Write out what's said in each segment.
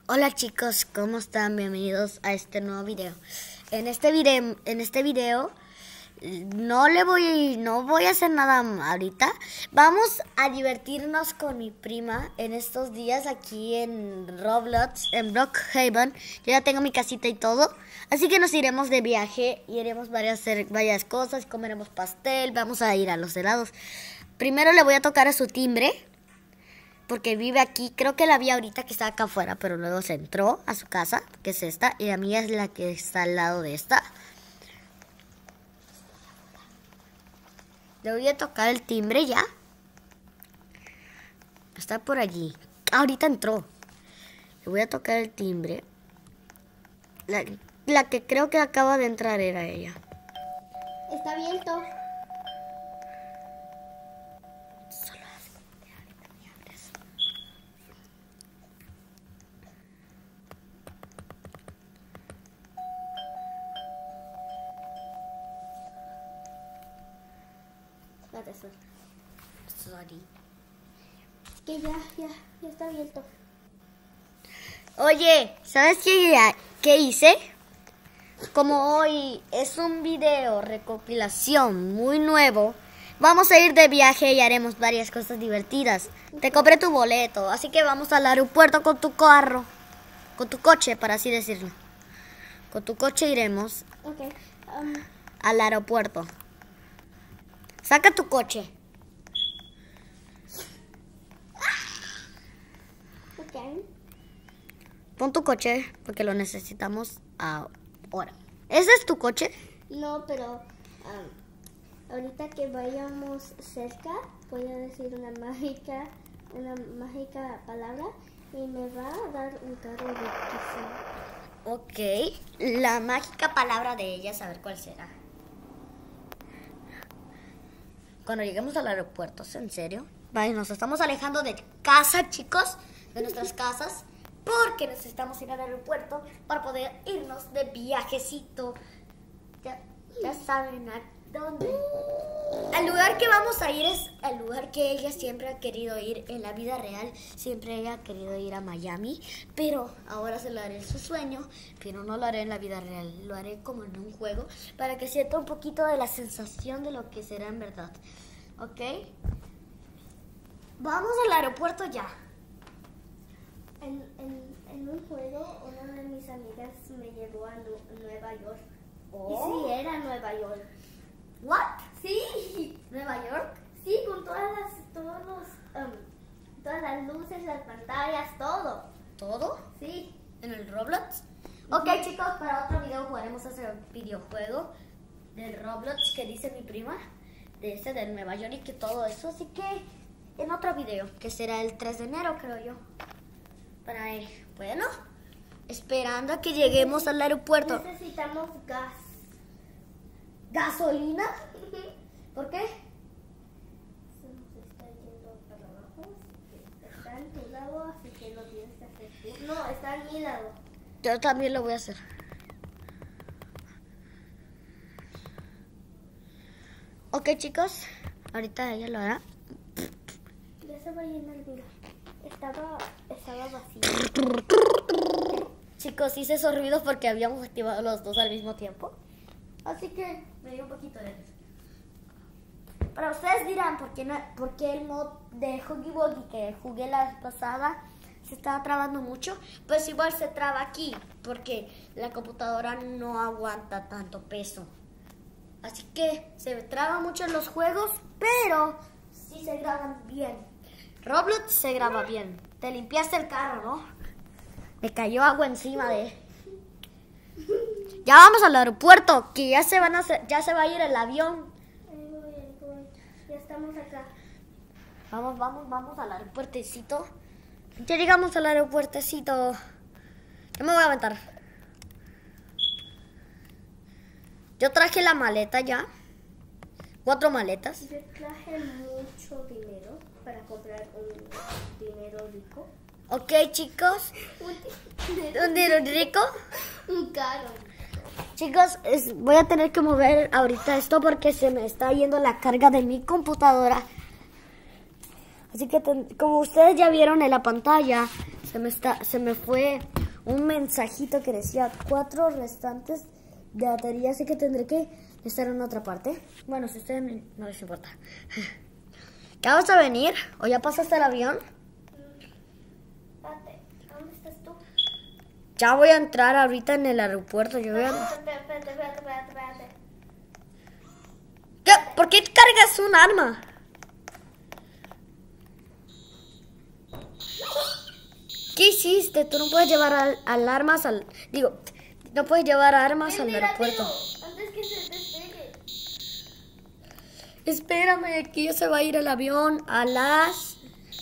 Hola chicos, ¿cómo están? Bienvenidos a este nuevo video. En este video no voy a hacer nada ahorita. Vamos a divertirnos con mi prima en estos días aquí en Roblox, en Brookhaven. Yo ya tengo mi casita y todo, así que nos iremos de viaje y iremos a hacer varias cosas. Comeremos pastel, vamos a ir a los helados. Primero le voy a tocar a su timbre, porque vive aquí. Creo que la vi ahorita que está acá afuera, pero luego se entró a su casa, que es esta, y la mía es la que está al lado de esta. Le voy a tocar el timbre ya. Está por allí. Ahorita entró. Le voy a tocar el timbre. La que creo que acaba de entrar era ella. Está abierto. Sorry. Que ya está abierto. Oye, ¿sabes qué hice? Como hoy es un video recopilación muy nuevo, vamos a ir de viaje y haremos varias cosas divertidas. Te compré tu boleto, así que vamos al aeropuerto con tu carro, con tu coche, para así decirlo. Con tu coche iremos al aeropuerto. Saca tu coche. Pon tu coche porque lo necesitamos ahora. ¿Ese es tu coche? No, pero ahorita que vayamos cerca, voy a decir una mágica palabra y me va a dar un carro riquísimo. Ok, la mágica palabra de ella, a ver cuál será. Cuando lleguemos al aeropuerto, ¿en serio? Vale, nos estamos alejando de casa, chicos, de nuestras casas, porque necesitamos ir al aeropuerto para poder irnos de viajecito. Ya saben a dónde. El lugar que vamos a ir es el lugar que ella siempre ha querido ir en la vida real. Siempre ella ha querido ir a Miami, pero ahora se lo haré su sueño, pero no lo haré en la vida real. Lo haré como en un juego para que sienta un poquito de la sensación de lo que será en verdad. ¿Ok? Vamos al aeropuerto ya. En un juego, una de mis amigas me llevó a Nueva York. Oh. Y sí, era Nueva York. ¿What? Sí. ¿Nueva York? Sí, con todas las luces, las pantallas, todo. ¿Todo? Sí. ¿En el Roblox? Ok, chicos, para otro video jugaremos ese videojuego del Roblox que dice mi prima, de Nueva York y que todo eso. Así que en otro video, que será el 3 de enero, creo yo. Para bueno, esperando a que lleguemos al aeropuerto. Necesitamos gas. ¿Gasolina? ¿Por qué? Se nos está yendo para abajo. Está en tu lado, así que lo tienes que hacer tú. No, está en mi lado. Yo también lo voy a hacer. Ok, chicos, ahorita ella lo hará. Ya se va a llenar, mira. Estaba vacío. Chicos, hice esos ruidos porque habíamos activado los dos al mismo tiempo. Así que me dio un poquito de eso. Pero ustedes dirán, ¿por qué el mod de Huggy Wuggy que jugué la vez pasada se estaba trabando mucho? Pues igual se traba aquí, porque la computadora no aguanta tanto peso. Así que se traba mucho en los juegos, pero sí se graban bien. Roblox se graba bien. Te limpiaste el carro, ¿no? Me cayó agua encima de... Ya vamos al aeropuerto, que ya se va a ir el avión. Ahí voy. Ya estamos acá. Vamos al aeropuertecito. Ya llegamos al aeropuertecito. Yo me voy a aventar. Yo traje la maleta ya. 4 maletas. Yo traje mucho dinero para comprar un dinero rico. Ok, chicos. ¿Un dinero rico? Un carro. Chicos, voy a tener que mover ahorita esto porque se me está yendo la carga de mi computadora. Así que como ustedes ya vieron en la pantalla, se me fue un mensajito que decía 4 restantes de batería, así que tendré que estar en otra parte. Bueno, si a ustedes no les importa. ¿Ya vas a venir? ¿O ya pasaste el avión? Espérate, ¿dónde estás tú? Ya voy a entrar ahorita en el aeropuerto. Yo voy a... Espérate. ¿Qué? ¿Por qué cargas un arma? ¿Qué hiciste? Tú no puedes llevar armas al... Digo, no puedes llevar armas al aeropuerto. Antes que se despegue. Espérame, aquí ya se va a ir el avión a las...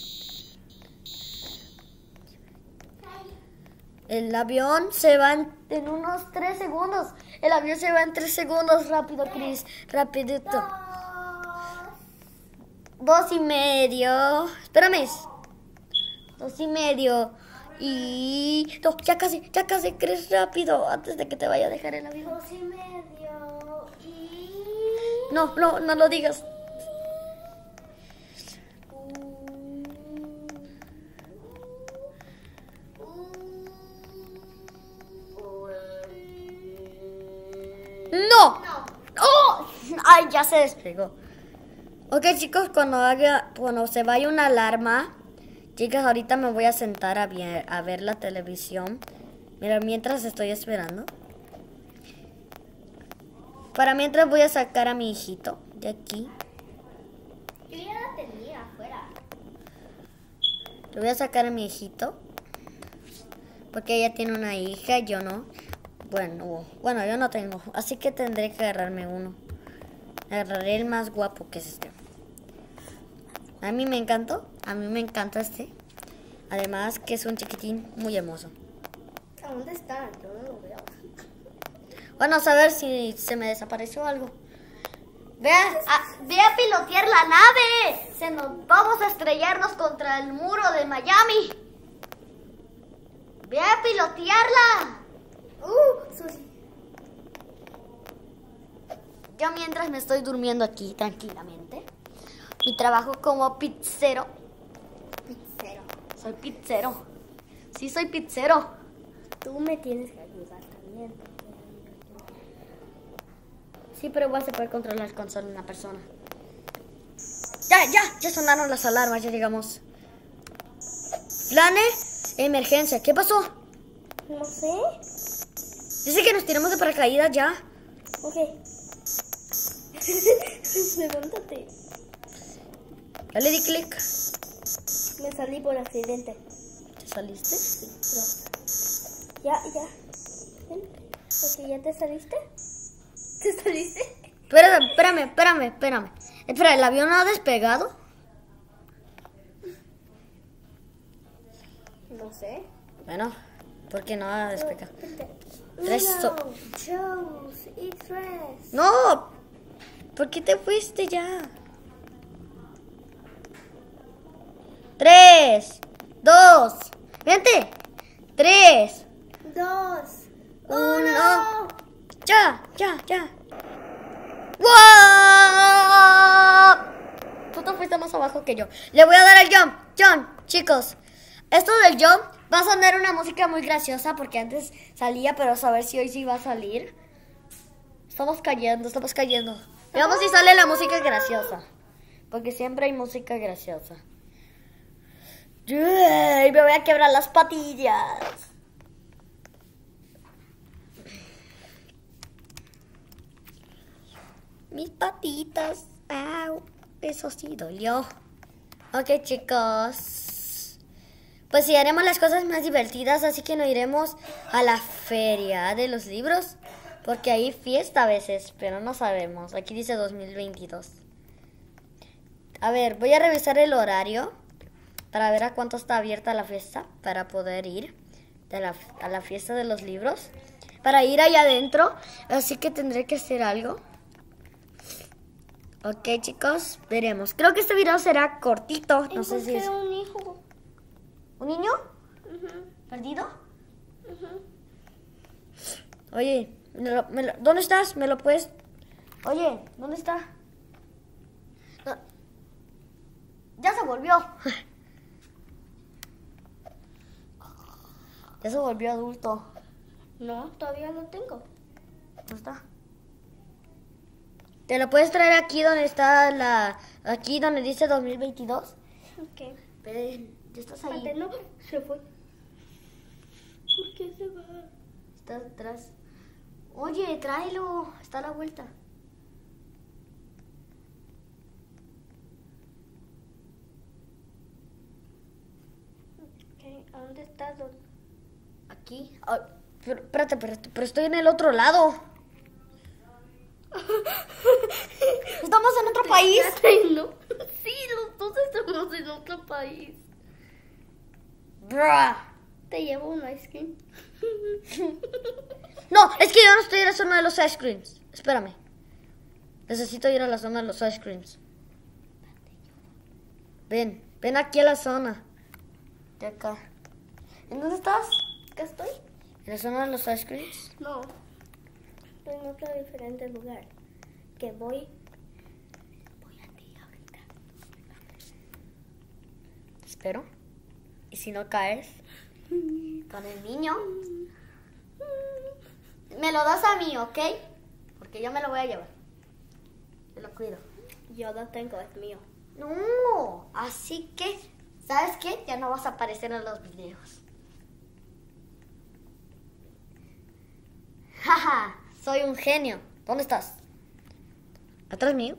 El avión se va en unos 3 segundos. El avión se va en 3 segundos. Rápido, Chris. Rapidito. 2:30. Espérame. 2:30. Y... No, ya casi, Chris, rápido. Antes de que te vaya a dejar el avión. 2:30 y... No lo digas. ¡No! ¡Oh! ¡Ay, ya se despegó! Ok, chicos, cuando se vaya una alarma, chicas, ahorita me voy a sentar a ver la televisión. Mira, mientras estoy esperando. Para mientras voy a sacar a mi hijito de aquí. Yo ya la tenía afuera. Le voy a sacar a mi hijito. Porque ella tiene una hija, yo no. Bueno, yo no tengo. Así que tendré que agarrarme uno. Agarraré el más guapo, que es este. A mí me encantó. A mí me encanta este. Además que es un chiquitín muy hermoso. ¿A dónde está? Yo no lo veo. Bueno, a ver si se me desapareció algo. Ve a pilotear la nave. Vamos a estrellarnos contra el muro de Miami. Ve a pilotearla. Susi. Yo mientras me estoy durmiendo aquí tranquilamente. Mi trabajo como pizzero. Pizzero. Soy pizzero. Sí, soy pizzero. Tú me tienes que ayudar también. Sí, pero igual se puede controlar con solo una persona. Ya sonaron las alarmas, ya llegamos. Planes, emergencia. ¿Qué pasó? No sé. Dice que nos tiramos de paracaídas ya. Ok. Levántate. Ya le di clic. Me salí por accidente. ¿Te saliste? Sí, pero... Ya. Ven. Ok, ¿ya te saliste? ¿Te saliste? Espérame. Espera, ¿el avión ha despegado? No sé. Bueno, ¿por qué no ha despegado? Uno, dos y 3. ¡No! ¿Por qué te fuiste ya? 3, 2, vente. 3, 2, 1. 1. Ya. ¡Wow! Tú te fuiste más abajo que yo. Le voy a dar al jump, chicos. Esto del jump va a sonar una música muy graciosa porque antes salía, pero a saber si hoy sí va a salir. Estamos cayendo. Veamos si sale la música graciosa. Porque siempre hay música graciosa. ¡Ay! Me voy a quebrar las patillas. Mis patitas. ¡Au! Eso sí dolió. Ok, chicos. Pues sí, haremos las cosas más divertidas, así que nos iremos a la feria de los libros. Porque hay fiesta a veces, pero no sabemos. Aquí dice 2022. A ver, voy a revisar el horario para ver a cuánto está abierta la fiesta para poder ir a la fiesta de los libros. Para ir allá adentro, así que tendré que hacer algo. Ok, chicos, veremos. Creo que este video será cortito. No sé si es... un hijo. ¿Un niño? ¿Perdido? Oye, ¿dónde estás? ¿Me lo puedes...? Oye, ¿dónde está? No. Ya se volvió. Ya se volvió adulto. No, todavía no tengo. ¿Dónde está? ¿Te lo puedes traer aquí donde está aquí donde dice 2022? Ok. Ven, ya estás ahí. Espérate, no, se fue. ¿Por qué se va? Estás atrás. Oye, tráelo. Está a la vuelta. Okay. ¿A dónde estás? Aquí. Ay, pero, espérate, pero estoy en el otro lado. Estamos en otro país. No. Sí, los dos estamos en otro país. Bruh. Te llevo un ice cream. No, es que yo no estoy en la zona de los ice creams. Espérame. Necesito ir a la zona de los ice creams. Ven aquí a la zona. De acá. ¿En dónde estás? ¿Acá estoy? ¿En la zona de los ice creams? No. Estoy en otro diferente lugar. Que voy a ti ahorita. Te espero. ¿Y si no caes? Con el niño. Me lo das a mí, ¿ok? Porque yo me lo voy a llevar. Yo lo cuido. Yo lo tengo, es mío. No, así que, ¿sabes qué? Ya no vas a aparecer en los videos. Jaja, soy un genio. ¿Dónde estás? ¿Atrás mío?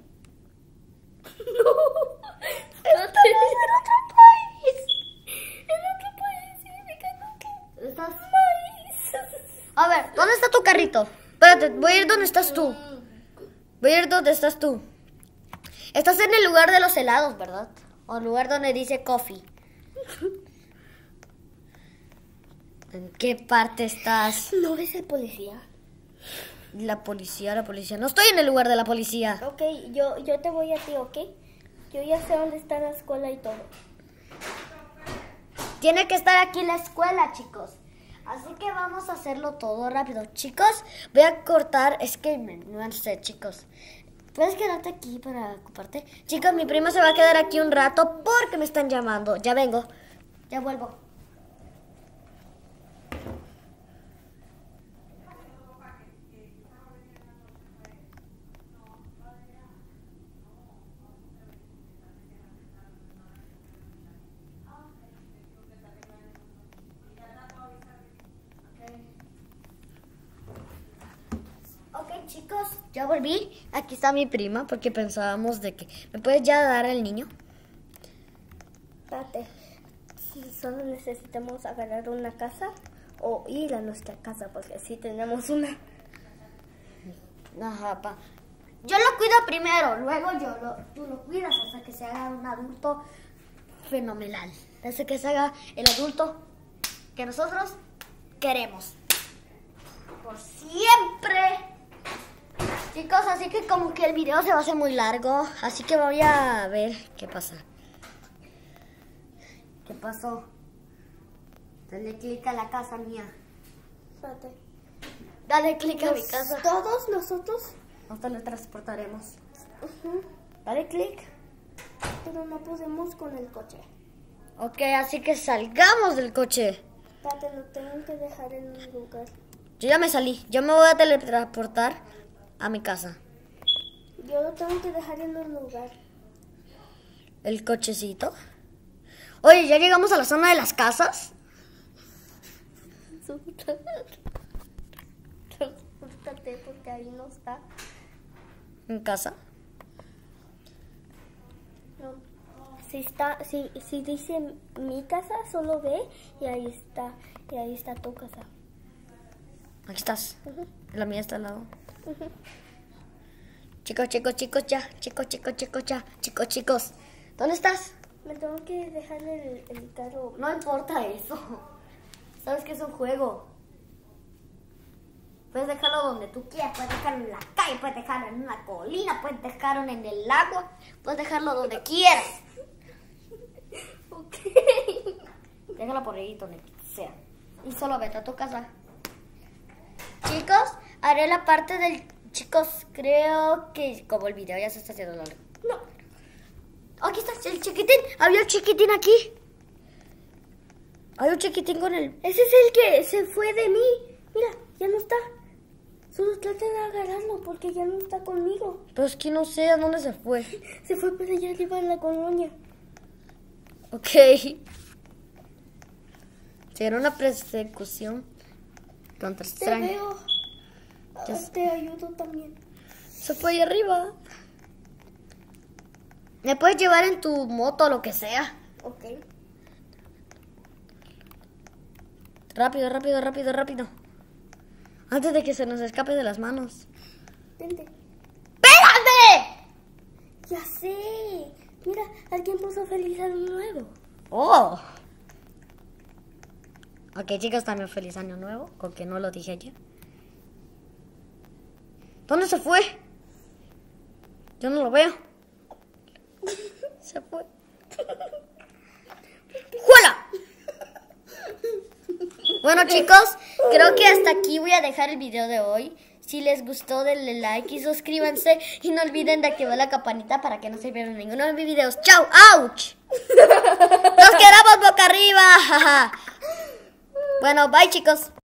No. En otro país. En otro país significa que ¿Dónde estás? país. A ver, ¿dónde está tu carrito? Espérate, voy a ir donde estás tú. Voy a ir donde estás tú. Estás en el lugar de los helados, ¿verdad? O el lugar donde dice coffee. ¿En qué parte estás? ¿No ves el policía? La policía. No estoy en el lugar de la policía. Ok, yo te voy a ti, ¿ok? Yo ya sé dónde está la escuela y todo. Tiene que estar aquí la escuela, chicos. Así que vamos a hacerlo todo rápido. Chicos, voy a cortar. Es que no sé, chicos. ¿Puedes quedarte aquí para ocuparte? Chicos, mi prima se va a quedar aquí un rato porque me están llamando. Ya vengo. Ya vuelvo. Ok, chicos, ya volví. Aquí está mi prima porque pensábamos de que... ¿Me puedes ya dar al niño? Espérate. Solo necesitamos agarrar una casa o ir a nuestra casa porque así tenemos una. Ajá, pa. Yo lo cuido primero, luego tú lo cuidas hasta que se haga un adulto fenomenal. Hasta que se haga el adulto que nosotros queremos. Por siempre. Chicos, así que como que el video se va a hacer muy largo, así que voy a ver qué pasa. ¿Qué pasó? Dale clic a la casa mía. Espérate. Dale clic a mi casa. Todos nosotros. Nos teletransportaremos. Ujú. Dale clic. Pero no podemos con el coche. Ok, así que salgamos del coche. Espérate, lo tengo que dejar en un lugar. Yo ya me salí. Yo me voy a teletransportar a mi casa. Yo lo tengo que dejar en un lugar. El cochecito. Oye, ¿ya llegamos a la zona de las casas? Transpórtate porque ahí no está. ¿En casa? No. Si dice mi casa, solo ve y ahí está tu casa. Aquí estás. Ujú, La mía está al lado. ujú. Chicos, ya. Chicos. ¿Dónde estás? Me tengo que dejar el carro. No importa eso. Sabes que es un juego. Puedes dejarlo donde tú quieras. Puedes dejarlo en la calle, puedes dejarlo en una colina, puedes dejarlo en el agua, puedes dejarlo donde quieras. Ok. Déjalo por ahí donde sea. Y solo vete a tu casa. Chicos, haré la parte del... Chicos, creo que como el video ya se está haciendo largo. No. Aquí está el chiquitín. Había el chiquitín aquí. Hay un chiquitín con el... Ese es el que se fue de mí. Mira, ya no está. Solo trata de agarrarlo porque ya no está conmigo. Pero es que no sé a dónde se fue. Se fue para allá arriba en la colonia. Ok. Será una persecución contra Te extraños. veo. Ya sé. Te ayudo también. Se fue ahí arriba. Me puedes llevar en tu moto o lo que sea. Ok. Rápido, rápido, rápido, rápido. Antes de que se nos escape de las manos. Vente. ¡Pégate! Ya sé. Mira, alguien puso feliz año nuevo. ¡Oh! Ok, chicos, también feliz año nuevo. Con que no lo dije ayer. ¿Dónde se fue? Yo no lo veo. Se fue. ¡Juela! Bueno, chicos, creo que hasta aquí voy a dejar el video de hoy. Si les gustó, denle like y suscríbanse. Y no olviden de activar la campanita para que no se pierdan ninguno de mis videos. ¡Chao! ¡Auch! ¡Nos quedamos boca arriba! Bueno, bye, chicos.